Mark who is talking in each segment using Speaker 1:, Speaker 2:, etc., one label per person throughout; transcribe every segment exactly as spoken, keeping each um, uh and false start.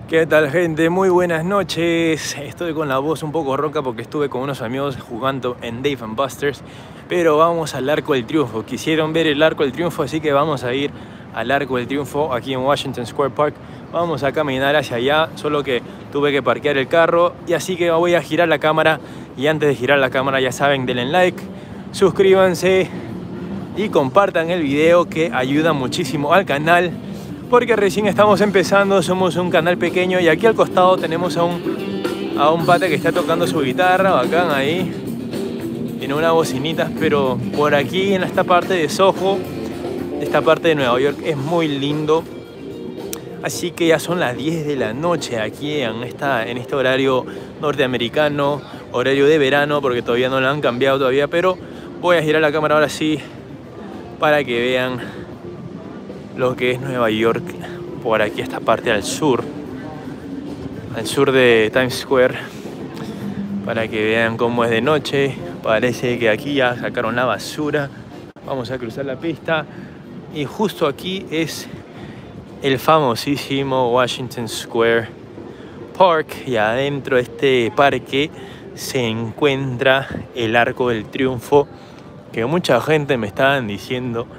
Speaker 1: ¿Qué tal, gente? Muy buenas noches. Estoy con la voz un poco ronca porque estuve con unos amigos jugando en Dave and Buster's. Pero vamos al Arco del Triunfo. Quisieron ver el Arco del Triunfo, así que vamos a ir al Arco del Triunfo aquí en Washington Square Park. Vamos a caminar hacia allá, solo que tuve que parquear el carro. Y así que voy a girar la cámara. Y antes de girar la cámara, ya saben, denle like, suscríbanse y compartan el video, que ayuda muchísimo al canal. Porque recién estamos empezando, somos un canal pequeño y aquí al costado tenemos a un, a un pata que está tocando su guitarra, bacán ahí. Tiene unas bocinitas, pero por aquí en esta parte de Soho, esta parte de Nueva York, es muy lindo. Así que ya son las diez de la noche aquí en, esta, en este horario norteamericano, horario de verano, porque todavía no lo han cambiado todavía, pero voy a girar la cámara ahora sí para que vean lo que es Nueva York por aquí, esta parte al sur, al sur de Times Square, para que vean cómo es de noche. Parece que aquí ya sacaron la basura. Vamos a cruzar la pista y justo aquí es el famosísimo Washington Square Park, y adentro de este parque se encuentra el Arco del Triunfo, que mucha gente me estaban diciendo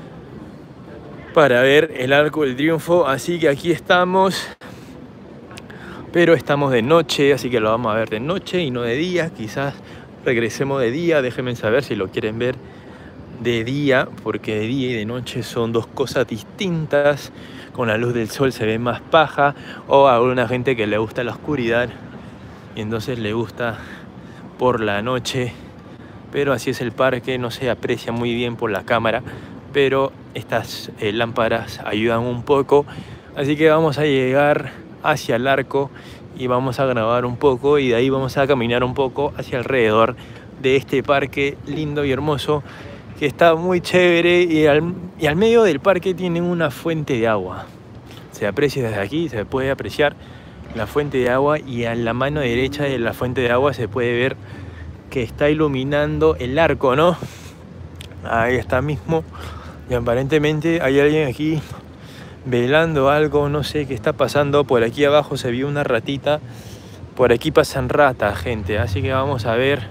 Speaker 1: para ver el Arco del Triunfo. Así que aquí estamos, pero estamos de noche, así que lo vamos a ver de noche y no de día. Quizás regresemos de día, déjenme saber si lo quieren ver de día, porque de día y de noche son dos cosas distintas. Con la luz del sol se ve más paja, o a alguna gente que le gusta la oscuridad y entonces le gusta por la noche. Pero así es el parque, no se aprecia muy bien por la cámara, pero estas eh, lámparas ayudan un poco. Así que vamos a llegar hacia el arco y vamos a grabar un poco, y de ahí vamos a caminar un poco hacia alrededor de este parque lindo y hermoso, que está muy chévere. Y al, y al medio del parque tienen una fuente de agua. Se aprecia desde aquí, se puede apreciar la fuente de agua, y a la mano derecha de la fuente de agua se puede ver que está iluminando el arco, ¿no? Ahí está mismo. Y aparentemente hay alguien aquí velando algo, no sé qué está pasando. Por aquí abajo se vio una ratita. Por aquí pasan ratas, gente, así que vamos a ver.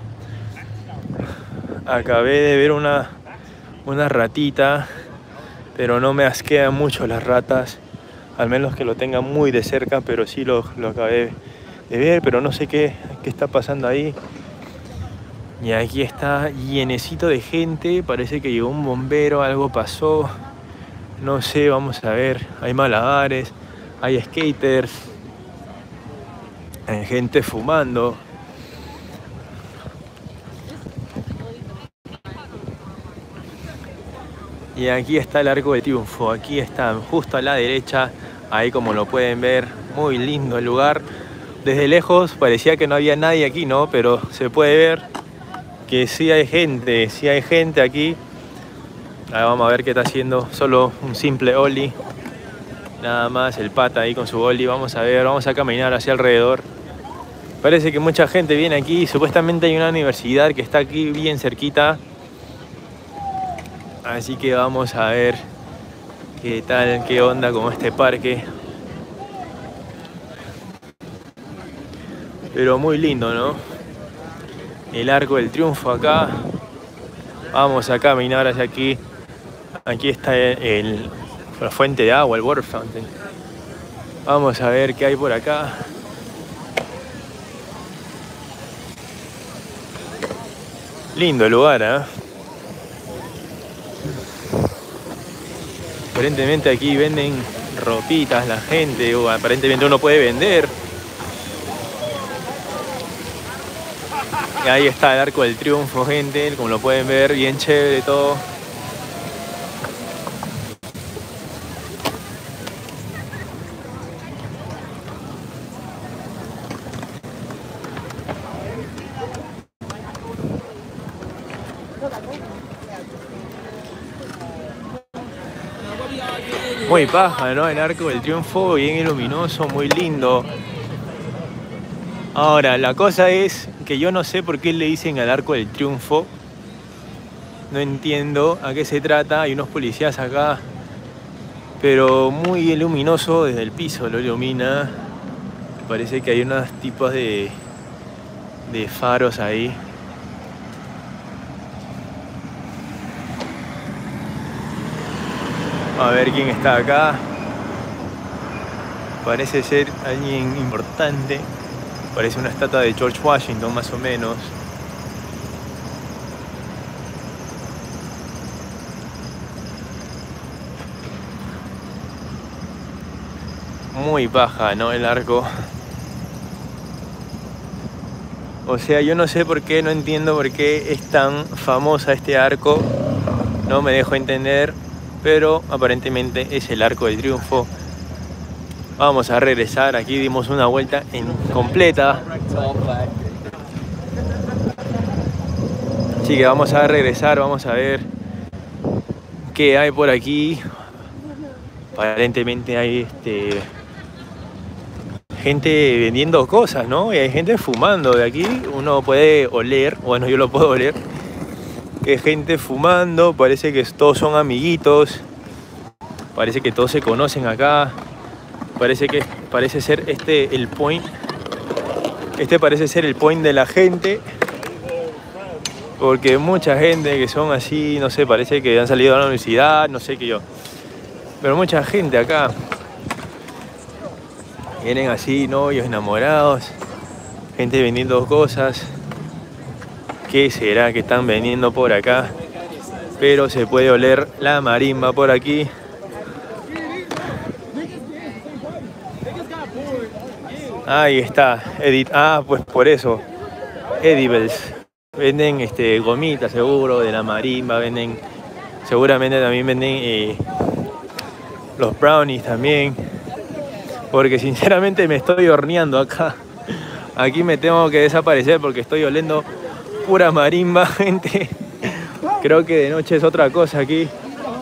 Speaker 1: Acabé de ver una, una ratita, pero no me asquean mucho las ratas, al menos que lo tengan muy de cerca, pero sí lo, lo acabé de ver, pero no sé qué, qué está pasando ahí. Y aquí está llenecito de gente, parece que llegó un bombero, algo pasó, no sé, vamos a ver. Hay malabares, hay skaters, hay gente fumando. Y aquí está el Arco del Triunfo, aquí está justo a la derecha, ahí como lo pueden ver, muy lindo el lugar. Desde lejos parecía que no había nadie aquí, ¿no? Pero se puede ver que sí hay gente, sí hay gente aquí. Ahora vamos a ver qué está haciendo, solo un simple ollie, nada más, el pata ahí con su ollie. Vamos a ver, vamos a caminar hacia alrededor. Parece que mucha gente viene aquí, supuestamente hay una universidad que está aquí bien cerquita. Así que vamos a ver qué tal, qué onda con este parque. Pero muy lindo, ¿no? El Arco del Triunfo acá. Vamos a caminar hacia aquí. Aquí está el, el, la fuente de agua, el water fountain. Vamos a ver qué hay por acá. Lindo el lugar, ¿eh? Aparentemente aquí venden ropitas la gente, o aparentemente uno puede vender. Y ahí está el Arco del Triunfo, gente, como lo pueden ver, bien chévere todo. Muy paja, ¿no? El Arco del Triunfo, bien luminoso, muy lindo. Ahora, la cosa es que yo no sé por qué le dicen al Arco del Triunfo. No entiendo a qué se trata. Hay unos policías acá, pero muy luminoso desde el piso lo ilumina. Parece que hay unos tipos de, de faros ahí. A ver quién está acá. Parece ser alguien importante. Parece una estatua de George Washington, más o menos. Muy baja, ¿no? El arco. O sea, yo no sé por qué, no entiendo por qué es tan famosa este arco. No me dejo entender, pero aparentemente es el Arco del Triunfo. Vamos a regresar, aquí dimos una vuelta en completa. Así que vamos a regresar, vamos a ver qué hay por aquí. Aparentemente hay este, gente vendiendo cosas, ¿no? Y hay gente fumando. De aquí uno puede oler, bueno, yo lo puedo oler, que hay gente fumando, parece que todos son amiguitos, parece que todos se conocen acá. Parece que parece ser este el point. Este parece ser el point de la gente. Porque mucha gente que son así, no sé, parece que han salido a la universidad, no sé qué yo. Pero mucha gente acá. Vienen así, novios, enamorados. Gente vendiendo cosas. ¿Qué será que están vendiendo por acá? Pero se puede oler la marimba por aquí. Ahí está, Edit. Ah, pues por eso. Edibles. Venden este, gomitas seguro de la marimba, venden. Seguramente también venden eh, los brownies también. Porque sinceramente me estoy horneando acá. Aquí me tengo que desaparecer porque estoy oliendo pura marimba, gente. Creo que de noche es otra cosa aquí.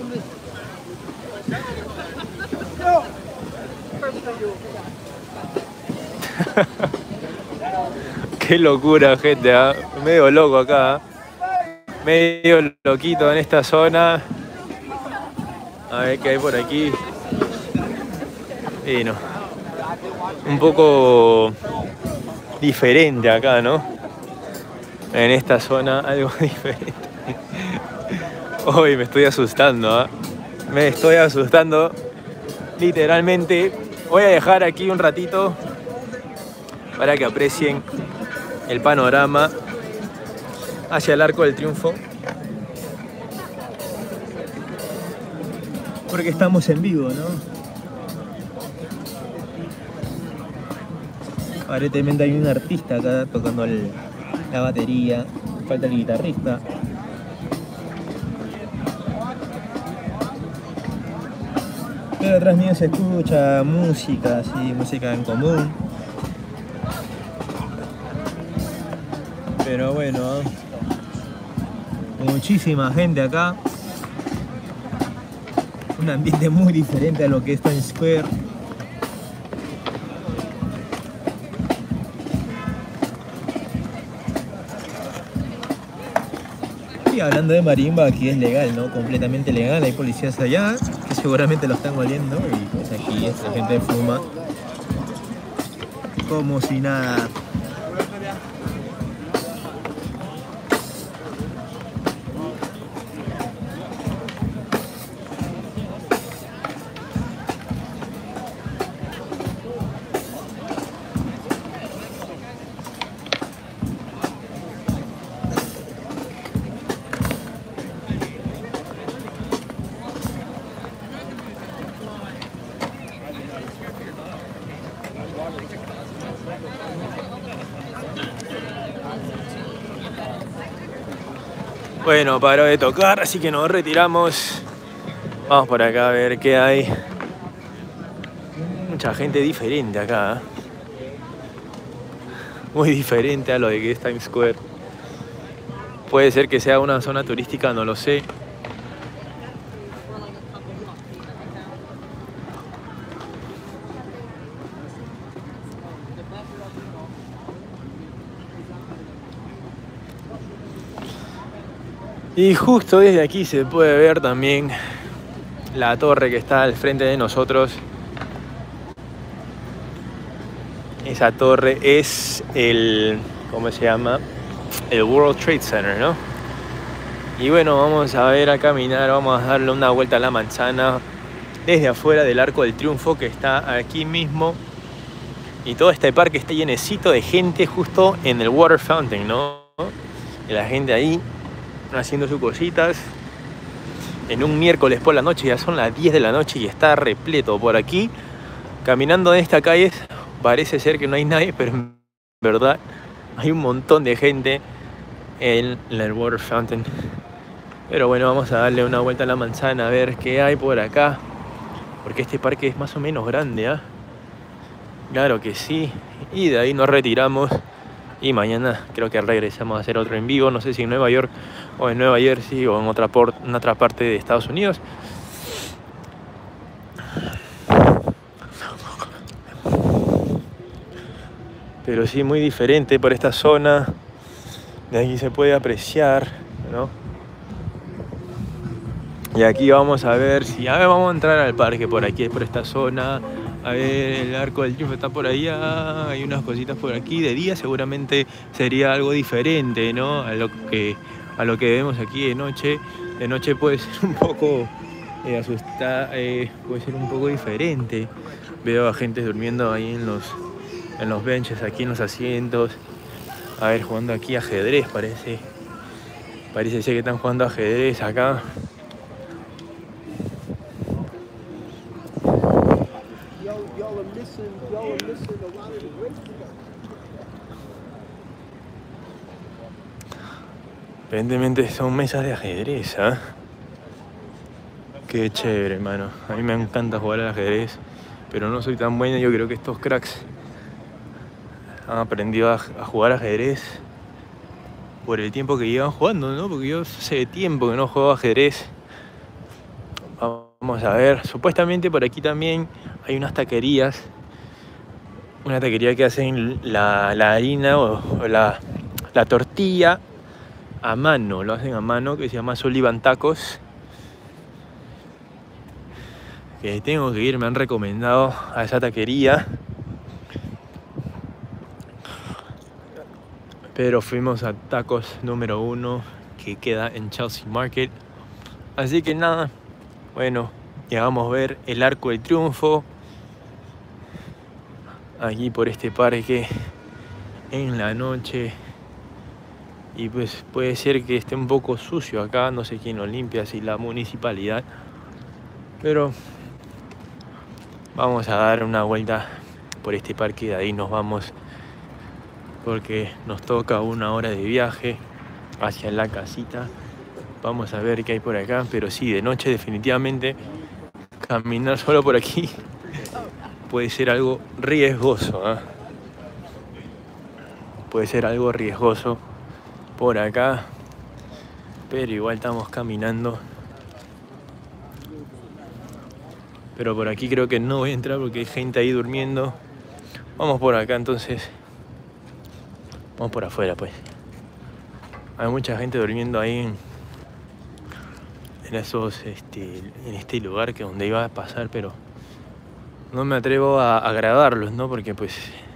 Speaker 1: Qué locura, gente, ¿eh? Medio loco acá, ¿eh? Medio loquito en esta zona. A ver qué hay por aquí. Y no, un poco diferente acá, ¿no? En esta zona algo diferente. Hoy me estoy asustando, ¿eh? Me estoy asustando. Literalmente. Voy a dejar aquí un ratito para que aprecien el panorama hacia el Arco del Triunfo, porque estamos en vivo, ¿no? Aparentemente hay un artista acá tocando el, la batería, falta el guitarrista. Pero atrás mío se escucha música, sí, música en común. Pero bueno, muchísima gente acá. Un ambiente muy diferente a lo que es Times Square. Y hablando de marimba, aquí es legal, ¿no? Completamente legal. Hay policías allá que seguramente lo están oliendo. Y pues aquí esta gente fuma como si nada. Bueno, paró de tocar, así que nos retiramos. Vamos por acá a ver qué hay. Mucha gente diferente acá, ¿eh? Muy diferente a lo de que es Times Square. Puede ser que sea una zona turística, no lo sé. Y justo desde aquí se puede ver también la torre que está al frente de nosotros. esa torre es el, ¿cómo se llama? El World Trade Center, ¿no? Y bueno, vamos a ver a caminar, vamos a darle una vuelta a la manzana desde afuera del Arco del Triunfo, que está aquí mismo. Y todo este parque está llenecito de gente justo en el Water Fountain, ¿no? Y la gente ahí haciendo sus cositas. En un miércoles por la noche, ya son las diez de la noche y está repleto por aquí. Caminando en esta calle parece ser que no hay nadie, pero en verdad hay un montón de gente en el Water Fountain. Pero bueno, vamos a darle una vuelta a la manzana a ver qué hay por acá. Porque este parque es más o menos grande, ¿ah? ¿eh? Claro que sí. Y de ahí nos retiramos. Y mañana creo que regresamos a hacer otro en vivo. No sé si en Nueva York o en Nueva Jersey o en otra, por, en otra parte de Estados Unidos. Pero sí, muy diferente por esta zona. De aquí se puede apreciar, ¿no? Y aquí vamos a ver si... A ver, vamos a entrar al parque por aquí, por esta zona. A ver, el Arco del Triunfo está por allá. Hay unas cositas por aquí. De día seguramente sería algo diferente, ¿no? A lo que, a lo que vemos aquí de noche. De noche puede ser un poco... Eh, asustar, eh, puede ser un poco diferente. Veo a gente durmiendo ahí en los... en los benches, aquí en los asientos. A ver, jugando aquí ajedrez, parece. Parece ser que están jugando ajedrez acá. Evidentemente son mesas de ajedrez, ¿eh? Qué chévere, hermano. A mí me encanta jugar al ajedrez, pero no soy tan bueno. Yo creo que estos cracks han aprendido a, a jugar ajedrez por el tiempo que llevan jugando, ¿no? Porque yo hace tiempo que no juego ajedrez. Vamos a ver. Supuestamente por aquí también hay unas taquerías. Una taquería que hacen la, la harina o, o la, la tortilla a mano. Lo hacen a mano, que se llama Sullivan Tacos. Que tengo que ir, me han recomendado a esa taquería. Pero fuimos a Tacos número uno, que queda en Chelsea Market. Así que nada, bueno, ya vamos a ver el Arco del Triunfo. Aquí por este parque en la noche. Y pues puede ser que esté un poco sucio acá, no sé quién lo limpia, si la municipalidad. Pero vamos a dar una vuelta por este parque, de ahí nos vamos. Porque nos toca una hora de viaje hacia la casita. Vamos a ver qué hay por acá. Pero sí, de noche definitivamente caminar solo por aquí puede ser algo riesgoso, ¿eh? Puede ser algo riesgoso por acá. Pero igual estamos caminando. Pero por aquí creo que no voy a entrar porque hay gente ahí durmiendo. Vamos por acá entonces. Vamos por afuera, pues. Hay mucha gente durmiendo ahí en, en esos, este, en este lugar que donde iba a pasar, pero no me atrevo a, a grabarlos, ¿no? Porque pues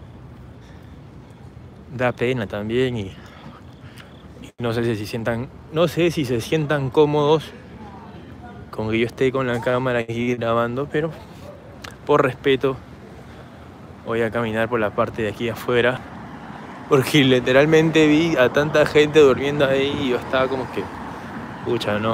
Speaker 1: da pena también y, y no sé si se sientan, no sé si se sientan cómodos con que yo esté con la cámara aquí grabando, pero por respeto voy a caminar por la parte de aquí afuera. Porque literalmente vi a tanta gente durmiendo ahí y yo estaba como que... Pucha, no.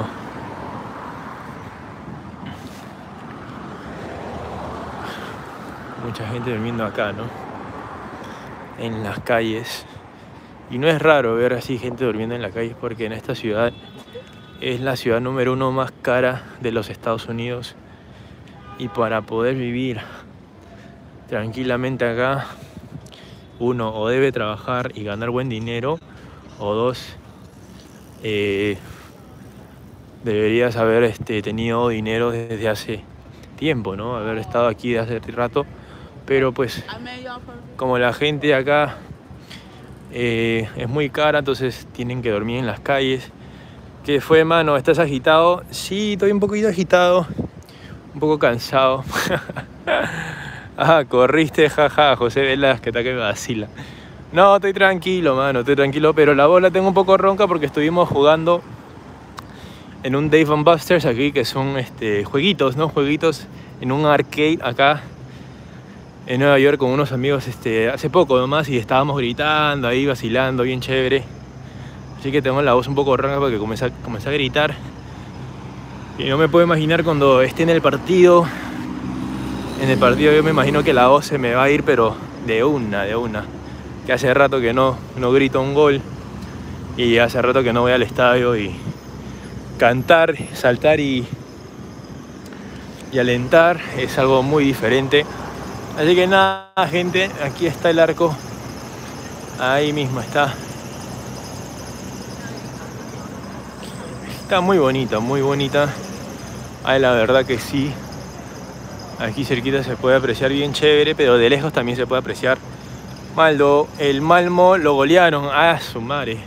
Speaker 1: Mucha gente durmiendo acá, ¿no? En las calles. Y no es raro ver así gente durmiendo en la calle porque en esta ciudad es la ciudad número uno más cara de los Estados Unidos. Y para poder vivir tranquilamente acá... Uno, o debe trabajar y ganar buen dinero, o dos, eh, deberías haber este, tenido dinero desde hace tiempo, ¿no? Haber estado aquí desde hace rato, pero pues como la gente acá eh, es muy cara, entonces tienen que dormir en las calles. ¿Qué fue, mano? ¿Estás agitado? Sí, estoy un poquito agitado, un poco cansado. Ah, corriste, jaja, José Velázquez, está que me vacila. No, estoy tranquilo, mano, estoy tranquilo, pero la voz la tengo un poco ronca porque estuvimos jugando en un Dave and Buster's aquí, que son este, jueguitos, ¿no? Jueguitos en un arcade acá en Nueva York con unos amigos este, hace poco nomás, y estábamos gritando ahí, vacilando, bien chévere. Así que tengo la voz un poco ronca porque comencé a, comencé a gritar. Y no me puedo imaginar cuando esté en el partido. En el partido yo me imagino que la voz se me va a ir, pero de una, de una. Que hace rato que no, no grito un gol. Y hace rato que no voy al estadio y cantar, saltar y, y alentar es algo muy diferente. Así que nada, gente, aquí está el arco. Ahí mismo está. Está muy bonita, muy bonita. Ay, la verdad que sí. Aquí cerquita se puede apreciar bien chévere, pero de lejos también se puede apreciar. Maldo, el Malmo lo golearon. Ah, su madre.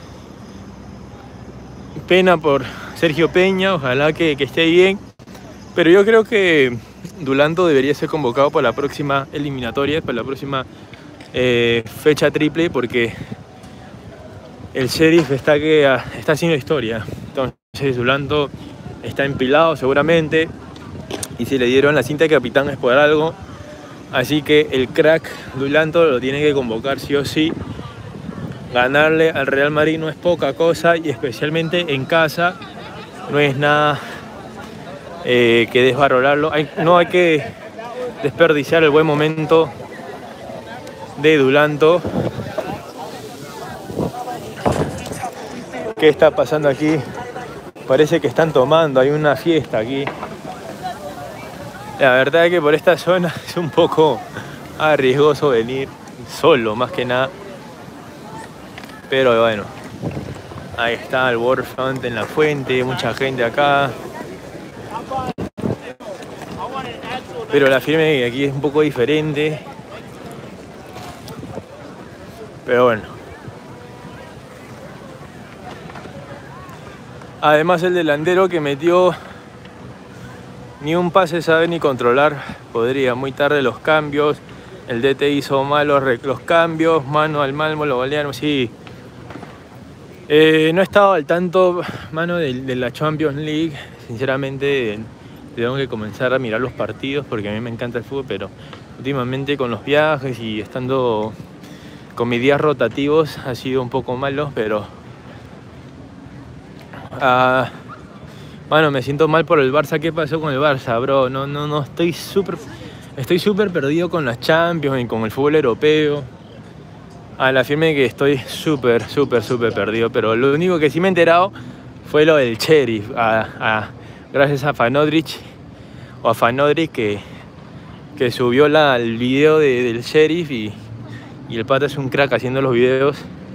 Speaker 1: Pena por Sergio Peña, ojalá que, que esté bien. Pero yo creo que Dulanto debería ser convocado para la próxima eliminatoria, para la próxima eh, fecha triple, porque el Sheriff está, que, está haciendo historia. Entonces Dulanto está empilado seguramente. Y si le dieron la cinta de capitán es por algo. Así que el crack Dulanto lo tiene que convocar sí o sí. Ganarle al Real Madrid no es poca cosa, y especialmente en casa no es nada eh, que desvalorarlo. Hay, no hay que desperdiciar el buen momento de Dulanto. ¿Qué está pasando aquí? Parece que están tomando, hay una fiesta aquí. La verdad es que por esta zona es un poco arriesgoso venir solo, más que nada. Pero bueno, ahí está el Waterfront en la fuente, mucha gente acá. Pero la firme aquí es un poco diferente. Pero bueno. Además el delantero que metió ni un pase sabe ni controlar. Podría, muy tarde los cambios. El D T hizo malos los cambios. Mano al Malmo lo golearon, sí. Eh, no he estado al tanto, mano, de, de la Champions League. Sinceramente, tengo que comenzar a mirar los partidos porque a mí me encanta el fútbol, pero últimamente con los viajes y estando con mis días rotativos ha sido un poco malo, pero... Uh, bueno, me siento mal por el Barça. ¿Qué pasó con el Barça, bro? No, no, no, estoy súper... Estoy súper perdido con las Champions y con el fútbol europeo. A la firme que estoy súper, súper, súper perdido. Pero lo único que sí me he enterado fue lo del Sheriff. A, a, gracias a Fanodric, o a Fanodric, que, que subió la, el video de, del Sheriff. Y, y el pata es un crack haciendo los videos.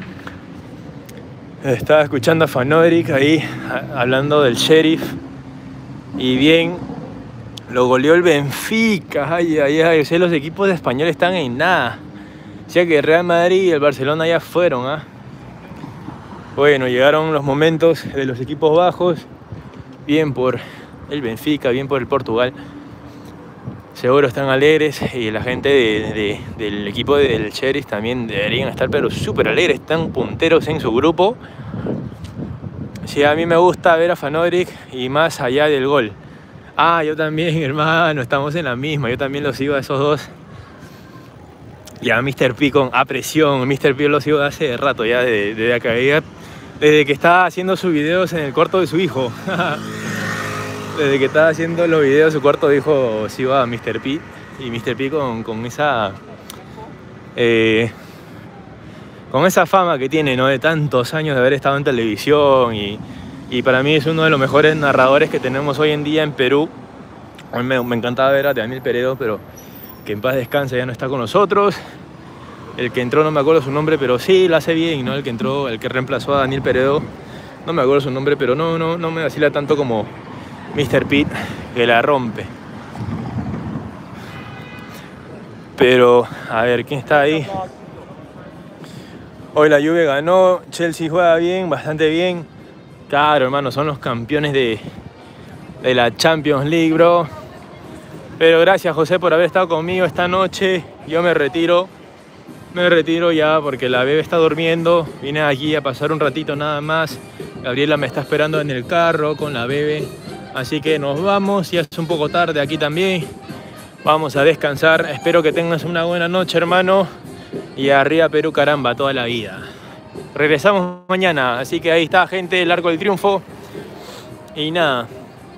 Speaker 1: Estaba escuchando a Fanodric ahí, a, hablando del Sheriff. Y bien, lo goleó el Benfica. Ay, ay, ay. O sea, los equipos españoles están en nada. O sea que el Real Madrid y el Barcelona ya fueron, ¿ah? Bueno, llegaron los momentos de los equipos bajos. Bien por el Benfica, bien por el Portugal. Seguro están alegres, y la gente de, de, del equipo del Sheriff también deberían estar, pero súper alegres. Están punteros en su grupo. Sí, a mí me gusta ver a Fanodric, y más allá del gol. Ah, yo también, hermano, estamos en la misma. Yo también los sigo a esos dos. Y a míster P con a presión. míster P lo sigo de hace rato ya, desde, desde, acá, desde que estaba haciendo sus videos en el cuarto de su hijo. Desde que estaba haciendo los videos de su cuarto de hijo sigo a míster P. Y míster P con, con esa... Eh, con esa fama que tiene, ¿no? De tantos años de haber estado en televisión. Y, y para mí es uno de los mejores narradores que tenemos hoy en día en Perú. A mí me, me encantaba ver a Daniel Peredo, pero... que en paz descanse, ya no está con nosotros. El que entró, no me acuerdo su nombre, pero sí, lo hace bien, ¿no? El que entró, el que reemplazó a Daniel Peredo, no me acuerdo su nombre, pero no, no, no me vacila tanto como míster P, que la rompe. Pero, a ver, ¿quién está ahí? Hoy la Juve ganó, Chelsea juega bien, bastante bien. Claro, hermano, son los campeones de, de la Champions League, bro. Pero gracias, José, por haber estado conmigo esta noche. Yo me retiro. Me retiro ya porque la bebé está durmiendo. Vine aquí a pasar un ratito nada más. Gabriela me está esperando en el carro con la bebé. Así que nos vamos. Ya es un poco tarde aquí también. Vamos a descansar. Espero que tengas una buena noche, hermano. Y arriba Perú, caramba, toda la vida. Regresamos mañana. Así que ahí está, gente, el Arco del Triunfo. Y nada.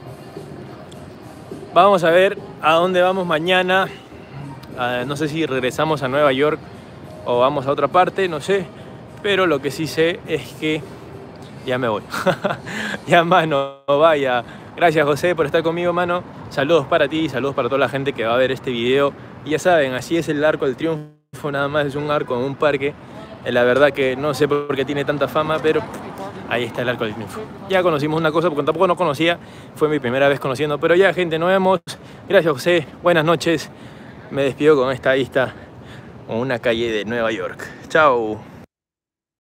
Speaker 1: Vamos a ver a dónde vamos mañana. Uh, no sé si regresamos a Nueva York o vamos a otra parte, no sé. Pero lo que sí sé es que ya me voy. Ya, mano, vaya. Gracias, José, por estar conmigo, mano. Saludos para ti, saludos para toda la gente que va a ver este video. Y ya saben, así es el Arco del Triunfo. Nada más es un arco en un parque. La verdad que no sé por qué tiene tanta fama, pero ahí está el Arco del Triunfo. Ya conocimos una cosa, porque tampoco no conocía. Fue mi primera vez conociendo. Pero ya, gente, nos vemos. Gracias, José. Buenas noches. Me despido con esta vista. Con una calle de Nueva York. Chao.